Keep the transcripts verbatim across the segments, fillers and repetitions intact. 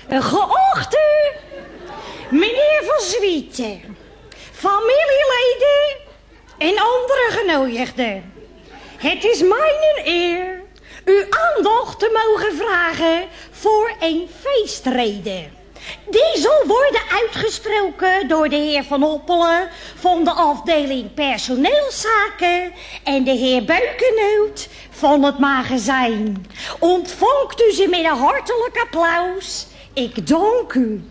Geachte meneer Van Swieten, familieleden en andere genodigden. Het is mijn eer uw aandacht te mogen vragen voor een feestrede. Die zal worden uitgesproken door de heer Van Oppelen van de afdeling personeelszaken en de heer Beukenoot van het magazijn. Ontvangt u ze met een hartelijk applaus. Ik dank u.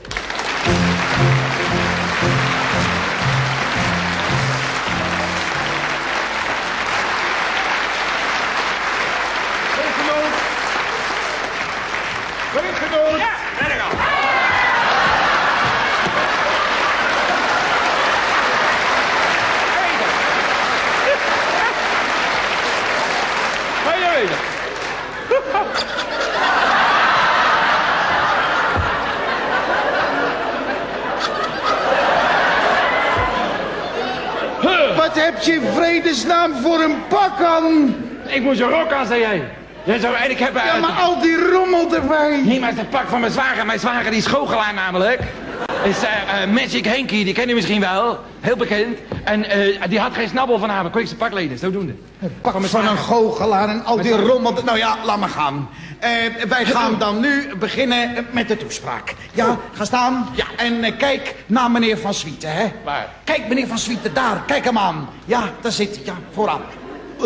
Beukenoot! Ja, ben ik al. Wat heb je in vredesnaam voor een pak aan? Ik moest een rok aan, zei jij. Ja, zo, en ik heb... Uh, ja, maar al die rommel erbij. Nee, maar het is het pak van mijn zwager. Mijn zwager die is goochelaar namelijk. Is uh, uh, Magic Henky, die ken je misschien wel. Heel bekend. En uh, die had geen snabbel vanavond. Kon ik zijn pak leden, zodoende. Het pak van, van een goochelaar en al die rommel. Nou ja, laat maar gaan. Uh, wij gaan dan nu beginnen met de toespraak. Ja, ga staan. Ja. En uh, kijk naar meneer Van Swieten, hè. Waar? Kijk, meneer Van Swieten, daar. Kijk hem aan. Ja, daar zit hij. Ja, vooraan. Uh.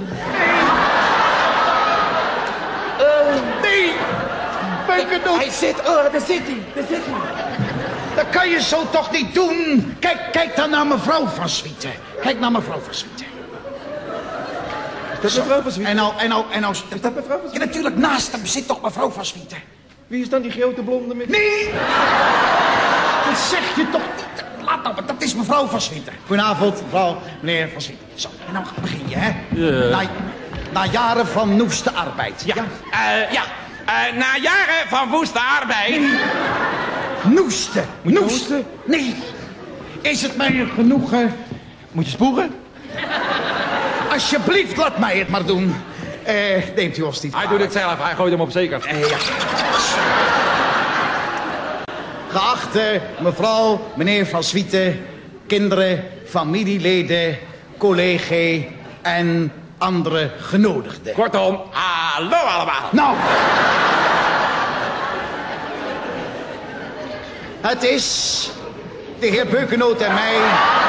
Nee! Beukenoot! Hij zit, oh, daar zit hij, daar zit hij. Dat kan je zo toch niet doen? Kijk, kijk dan naar mevrouw Van Swieten. Kijk naar mevrouw Van Swieten. Is dat mevrouw Van Swieten? En nou, en nou, en nou... Is dat mevrouw Van Swieten? Ja, natuurlijk, naast hem zit toch mevrouw Van Swieten. Wie is dan die grote blonde met... Nee! Dat zeg je toch niet? Laat nou, dat is mevrouw Van Swieten. Goedenavond, mevrouw, meneer Van Swieten. Zo, en nou begin je, hè? Ja. Na, na jaren van noeste arbeid. Ja, ja. Uh, ja. Uh, na jaren van woeste arbeid... Noeste. Noeste? Nee. Is het mij een genoegen? Moet je spoegen? Alsjeblieft, laat mij het maar doen. Eh, neemt u ons niet Hij doet het zelf, hij gooit hem op zeker. Eh, ja. Geachte mevrouw, meneer Van Swieten, kinderen, familieleden, collega en andere genodigden. Kortom, hallo allemaal. Nou. Het is de heer Beukenoot en mij.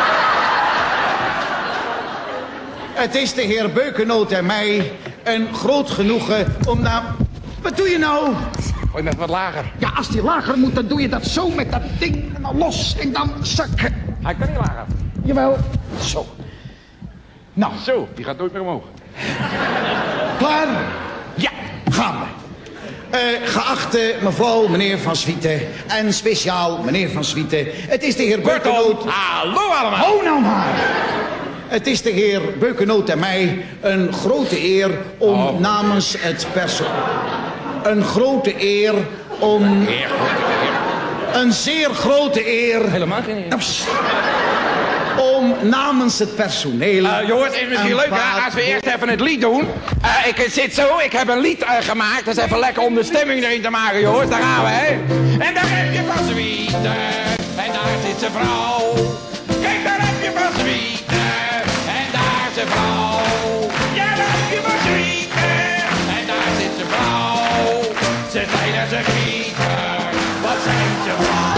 Het is de heer Beukenoot en mij een groot genoegen om nou... Wat doe je nou? Gooi met wat lager. Ja, als die lager moet, dan doe je dat zo met dat ding en dan los en dan zakken. Hij kan niet lager. Jawel. Zo. Nou. Zo, die gaat nooit meer omhoog. Klaar? Ja. Gaan we. Uh, geachte mevrouw, meneer Van Swieten en speciaal meneer Van Swieten. Het is de heer Beukenoot. Hallo allemaal. Hou nou maar. Het is de heer Beukenoot en mij een grote eer om oh. namens het personeel... Een grote eer om... Eer. Een zeer grote eer... Helemaal geen eer. Om namens het personeel... Uh, jongens, is misschien leuk paar... als we eerst even het lied doen. Uh, ik zit zo, ik heb een lied uh, gemaakt. Dat is even lekker om de stemming erin te maken, jongens. Daar gaan we, hè. En daar heb je Van Swieten. En daar zit zijn vrouw. Kijk, daar heb je Van Swieten. En daar zijn vrouw. Ja, daar heb je Van Swieten. En daar zit zijn vrouw. Ze zijn er, ze gieten. Wat zijn ze vrouw?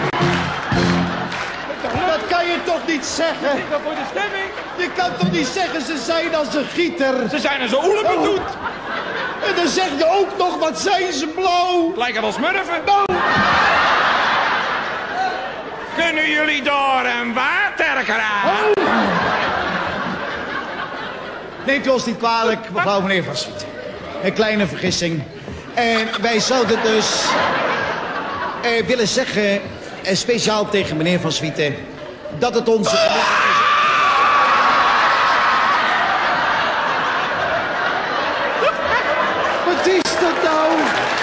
Dat kan je toch niet zeggen? Is dat voor de stemming? Je kan toch niet zeggen ze zijn als een gieter? Ze zijn er zo oelepen doet. En dan zeg je ook nog, wat zijn ze blauw? Lijken wel smurfen. Nou. Kunnen jullie door een waterkraan? Oh. Neemt u ons niet kwalijk, mevrouw meneer Van Swieten. Een kleine vergissing. En wij zouden dus eh, willen zeggen, eh, speciaal tegen meneer Van Swieten, dat het onze... Wat is dat nou?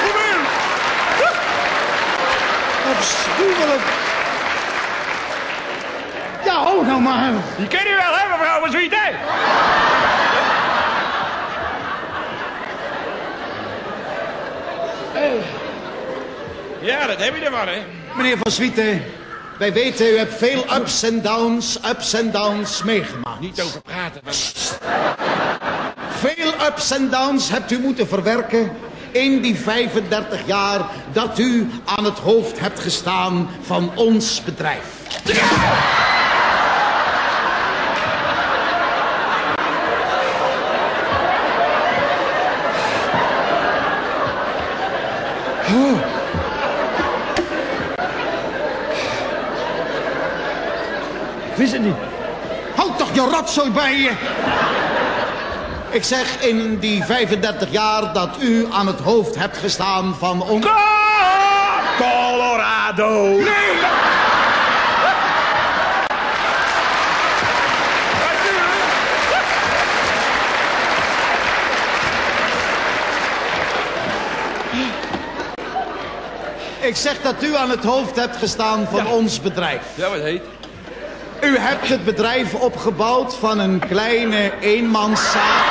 Afschuwelijk. Ja, hou nou maar. Die ken u wel, hè, mevrouw Van Swieten? Ja, dat heb je ervan, hè. Meneer van Swieten, wij weten, u hebt veel ups en downs, ups en downs meegemaakt. Niet over praten. Maar... Veel ups en downs hebt u moeten verwerken in die vijfendertig jaar dat u aan het hoofd hebt gestaan van ons bedrijf. Oh. Ik wist het niet. Houd toch je rotzooi bij je. Ik zeg in die vijfendertig jaar dat u aan het hoofd hebt gestaan van ons... Colorado! Nee! Ik zeg dat u aan het hoofd hebt gestaan van ja. ons bedrijf. Ja, wat heet? U hebt het bedrijf opgebouwd van een kleine eenmanszaak.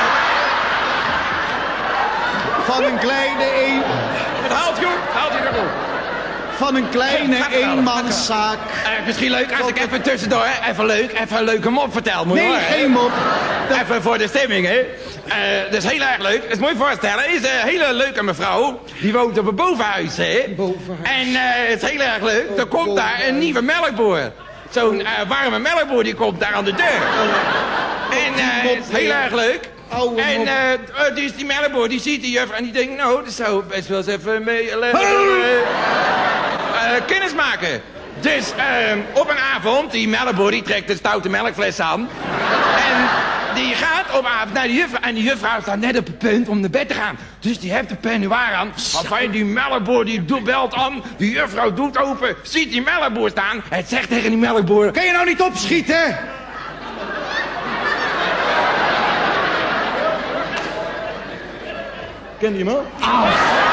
Van een kleine een... Het haalt je, haalt je erop. Van een kleine ja, eenmanszaak. Uh, misschien leuk als ik even tussendoor, even leuk, even een leuke mop vertel. Moet nee, hoor, geen mop. Dat... Even voor de stemming, hè. Uh, dat is heel erg leuk. Dat moet je voorstellen. is een hele leuke mevrouw. Die woont op een bovenhuis, hè. Bovenhuis. En uh, het is heel erg leuk. Er komt bovenhuis. daar een nieuwe melkboer. Zo'n uh, warme melkboer die komt daar aan de deur. En uh, het is heel erg leuk. Oude en uh, dus die melkboer die ziet die juffrouw en die denkt, nou, dat zou best wel eens even mee uh, uh, uh, kennis maken. Dus uh, op een avond, die melkboer die trekt een stoute melkfles aan. En die gaat op avond naar de juffrouw. En die juffrouw staat net op het punt om naar bed te gaan. Dus die heeft de peignoir aan. Enfin, die melkboer die doet, belt aan. Die juffrouw doet open. Ziet die melkboer staan. Het zegt tegen die melkboer... Kun je nou niet opschieten? Ken je hem al? Au.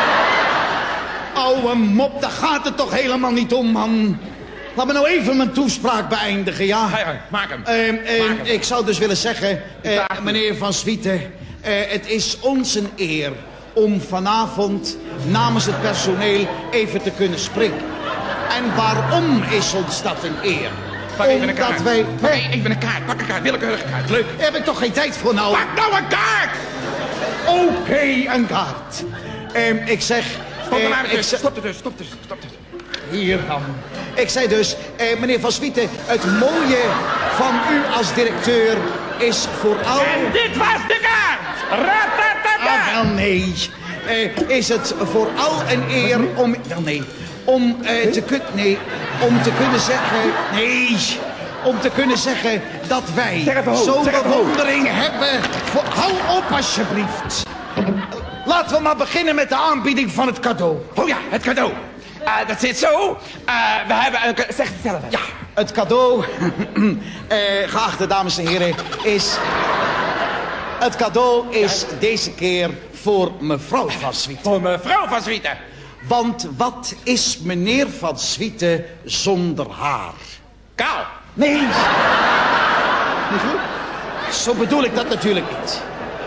Oude mop, daar gaat het toch helemaal niet om, man. Laat me nou even mijn toespraak beëindigen, ja? Ja, ja, maak hem. Uh, uh, maak hem. Ik zou dus willen zeggen, uh, meneer Van Swieten... Uh, het is ons een eer om vanavond namens het personeel even te kunnen spreken. En waarom is ons dat een eer? Pak even een kaart. Wij... Pak even een kaart, pak een kaart, willekeurige kaart, leuk. Daar heb ik toch geen tijd voor nou? Pak nou een kaart! Oké, okay, een kaart. Uh, ik zeg... Stop er uh, maar ik stop er dus, stop er, stop er. Hier dan. Ik zei dus, eh, meneer Van Swieten, het mooie van u als directeur is vooral... En dit was de kaart! Ratatata! Ah, wel nee. Eh, is het vooral een eer om... Wel nee. Om eh, te kunnen... Nee. Om te kunnen zeggen... Nee. Om te kunnen zeggen dat wij zo'n bewondering hebben voor... Hou op alsjeblieft. Laten we maar beginnen met de aanbieding van het cadeau. Oh ja, het cadeau. Uh, dat zit zo. Uh, we hebben een... Zeg het zelf. Ja, het cadeau, uh, geachte dames en heren, is... Het cadeau is deze keer voor mevrouw Van Swieten. Voor mevrouw Van Swieten. Want wat is meneer Van Swieten zonder haar? Kaal. Nee. Niet goed? Zo bedoel ik dat natuurlijk niet.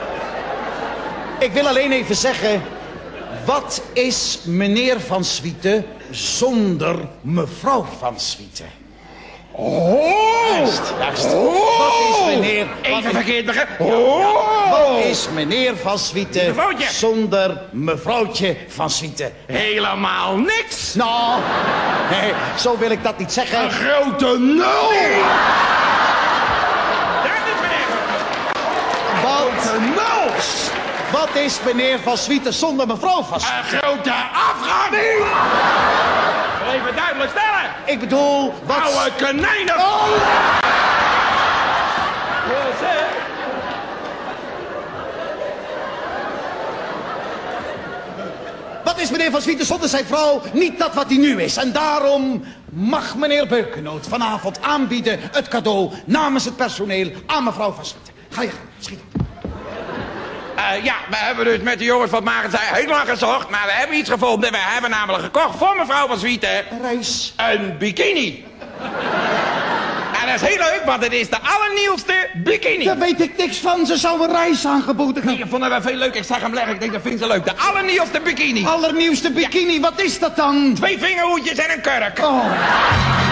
Ik wil alleen even zeggen... Wat is meneer Van Swieten zonder mevrouw Van Swieten? Oh! Juist, juist. Oh! Wat is meneer... Even wat verkeerd begrepen. Oh! Ja, Ja. Wat is meneer Van Swieten Mevrouwtje. Zonder mevrouwtje Van Swieten? Helemaal niks. Nou, nee, zo wil ik dat niet zeggen. Een grote nul. Nee. Dat is meneer. Wat? Een nul. Wat is meneer Van Swieten zonder mevrouw Van Swieten? Een grote afgang! Even duidelijk stellen! Ik bedoel, wat... Oude konijnen! Oh! Wat is meneer Van Swieten zonder zijn vrouw niet dat wat hij nu is? En daarom mag meneer Beukenoot vanavond aanbieden het cadeau namens het personeel aan mevrouw Van Swieten. Ga je gaan, schiet op. Uh, ja, we hebben dus met de jongens van Magenzij heel lang gezocht, maar we hebben iets gevonden. We hebben namelijk gekocht voor mevrouw Van Swieten... Een reis. Een bikini. dat is heel leuk, want het is de allernieuwste bikini. Daar weet ik niks van. Ze zou een reis aangeboden Nee, hebben. ik vond het wel veel leuk. Ik zag hem leggen. Ik denk, dat vindt ze leuk. De allernieuwste bikini. Allernieuwste bikini, wat is dat dan? Twee vingerhoedjes en een kurk. Oh.